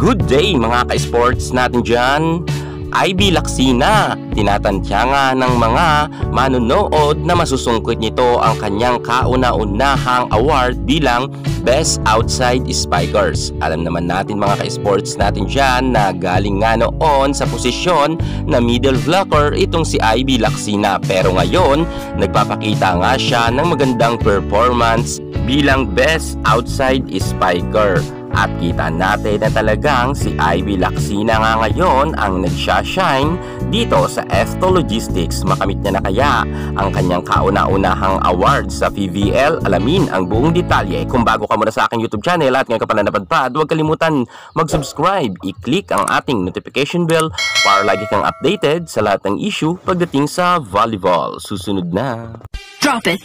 Good day mga ka-sports natin dyan. IB Lacsina, tinatantya nga ng mga manonood na masusungkit nito ang kanyang kauna-unahang award bilang Best Outside Spikers. Alam naman natin mga ka-sports natin dyan na galing nga noon sa posisyon na middle blocker itong si IB Lacsina, pero ngayon nagpapakita nga siya ng magandang performance bilang Best Outside Spiker. At kita natin na talagang si IB Lacsina nga ngayon ang nagsha-shine dito sa F2 Logistics. Makamit niya na kaya ang kanyang kauna-unahang award sa PVL? Alamin ang buong detalye. Kung bago ka muna sa aking YouTube channel at ngayon ka pala napadpad, huwag kalimutan mag-subscribe, i-click ang ating notification bell para lagi kang updated sa lahat ng issue pagdating sa volleyball. Susunod na. Drop it!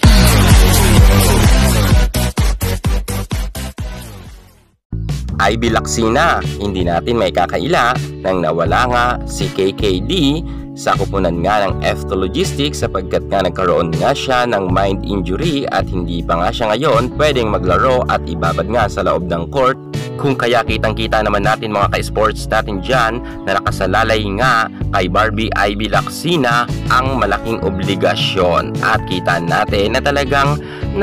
IB Lacsina, hindi natin may kakaila nang nawala nga si KKD sa kupunan nga ng F2 Logistics sapagkat nga nagkaroon nga siya ng mind injury at hindi pa nga siya ngayon pwedeng maglaro at ibabad nga sa loob ng court. Kung kaya kitang-kita naman natin mga ka-sports natin dyan na nakasalalay nga kay Barbie IB Lacsina ang malaking obligasyon at kita natin na talagang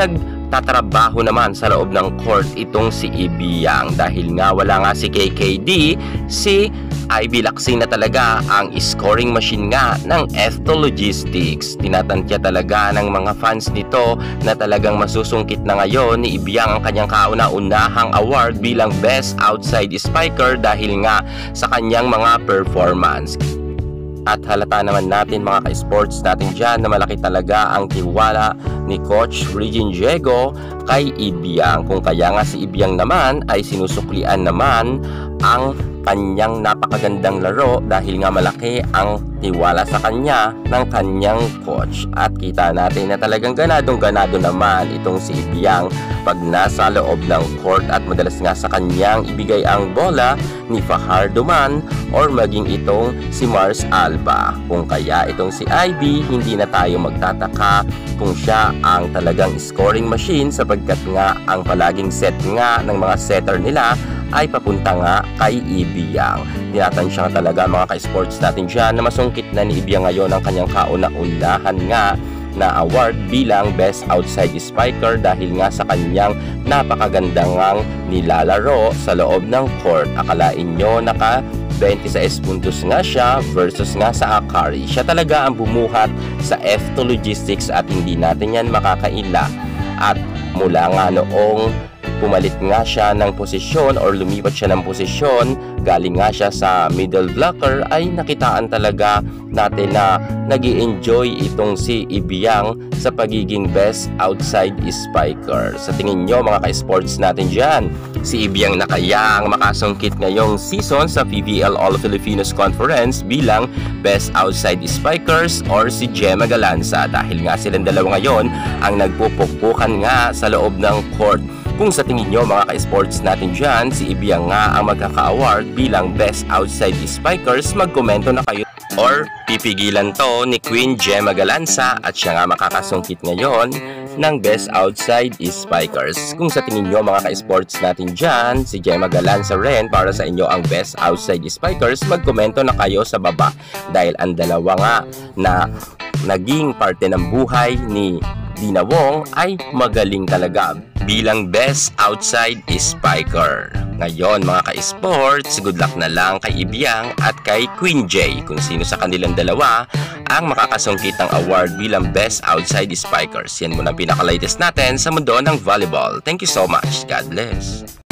tatrabaho naman sa loob ng court itong si Ibiyang dahil nga wala nga si KKD, si IB Lacsina talaga ang scoring machine nga ng F2 Logistics. Tinatantya talaga ng mga fans nito na talagang masusungkit na ngayon ni Ibiyang ang kanyang kauna-unahang award bilang Best Outside Spiker dahil nga sa kanyang mga performance. At halata naman natin mga ka-sports natin dyan na malaki talaga ang tiwala ni Coach Regine Diego kay Ibiyang. Kung kaya nga si Ibiyang naman ay sinusuklian naman ang kanyang napakagandang laro dahil nga malaki ang tiwala sa kanya ng kanyang coach. At kita natin na talagang ganadong-ganado naman itong si Ibiyang pag nasa loob ng court at madalas nga sa kanyang ibigay ang bola ni Fajardo man or maging itong si Mars Alba. Kung kaya itong si IB, hindi na tayo magtataka kung siya ang talagang scoring machine sapagkat nga ang palaging set nga ng mga setter nila ay papunta nga kay Ibiyang. Tinatansya nga talaga mga ka-sports natin dyan na masungkit na ni Ibiyang ngayon ang kanyang kauna-unahan nga na award bilang Best Outside Spiker dahil nga sa kanyang napakagandang nilalaro sa loob ng court. Akalain nyo naka 26 puntos nga siya versus nga sa Akari. Siya talaga ang bumuhat sa F2 Logistics at hindi natin yan makakaila. At mula nga noong pumalit nga siya ng posisyon or lumipat siya ng posisyon, galing nga siya sa middle blocker, ay nakitaan talaga natin na nag-i-enjoy itong si Ibiyang sa pagiging Best Outside Spiker. Sa tingin nyo mga ka-sports natin dyan, si Ibiyang na kaya ang makasungkit ngayong season sa PVL All Filipinos Conference bilang Best Outside Spikers or si Gemma Galanza dahil nga silang dalawa ngayon ang nagpupukpukan nga sa loob ng court. Kung sa tingin nyo mga ka-sports natin dyan, si Ibiyang nga ang magkaka-award bilang Best Outside Spikers, mag-komento na kayo. Or pipigilan to ni Queen Gemma Galanza at siya nga makakasungkit ngayon ng Best Outside Spikers. Kung sa tingin nyo mga ka-sports natin dyan, si Gemma Galanza rin para sa inyo ang Best Outside Spikers, mag-komento na kayo sa baba dahil ang dalawa nga na naging parte ng buhay ni Dina Wong ay magaling talaga bilang Best Outside Spiker. Ngayon mga ka-sports, good luck na lang kay Ibiyang at kay Queen J kung sino sa kanilang dalawa ang makakasungkit ng award bilang Best Outside Spikers. Yan muna ang pinaka-latest natin sa mundo ng volleyball. Thank you so much. God bless.